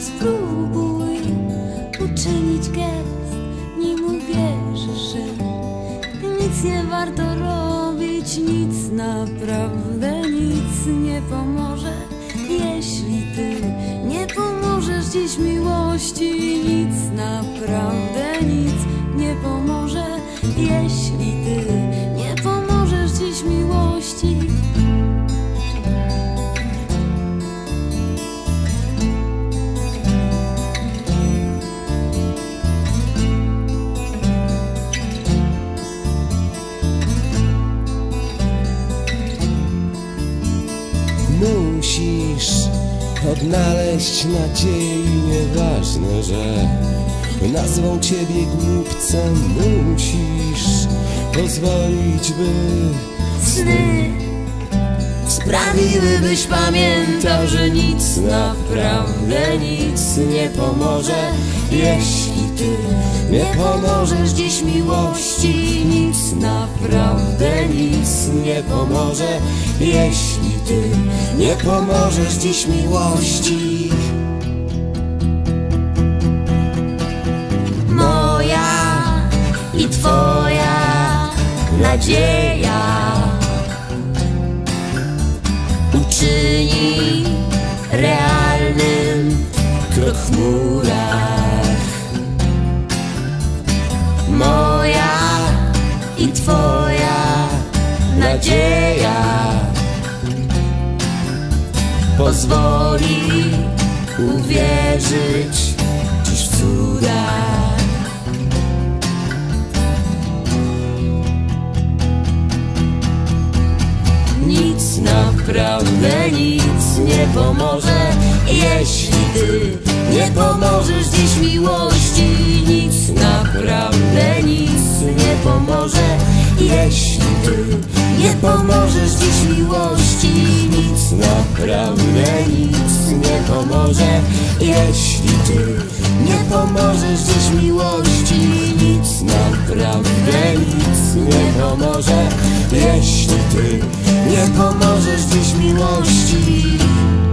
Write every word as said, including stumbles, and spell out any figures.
spróbuj uczynić gest, nim uwierzysz, że nic nie warto robić, nic naprawdę nic nie pomoże. Jeśli ty nie pomożesz dziś miłości, nic naprawdę nic nie pomoże. Jeśli ty nie pomożesz dziś miłości. Musisz odnaleźć nadzieję, nieważne, że nazwą ciebie głupcem. Musisz pozwolić, by Sny sprawiły, byś pamiętał, że nic naprawdę nic nie pomoże. Jeśli ty nie pomożesz dziś miłości, nic naprawdę nic nie pomoże. Jeśli ty nie pomożesz dziś miłości. Moja i twoja nadzieja uczyni realnym krok w murach. Moja i twoja nadzieja pozwoli uwierzyć dziś w cuda. Nic naprawdę nic nie pomoże. Jeśli ty nie pomożesz dziś miłości, nic naprawdę nic nie pomoże. Jeśli ty nie pomożesz dziś miłości, nic naprawdę nic nie pomoże. Jeśli ty nie pomożesz dziś miłości, nic naprawdę nic nie pomoże. Jeśli ty nie pomożesz dziś miłości.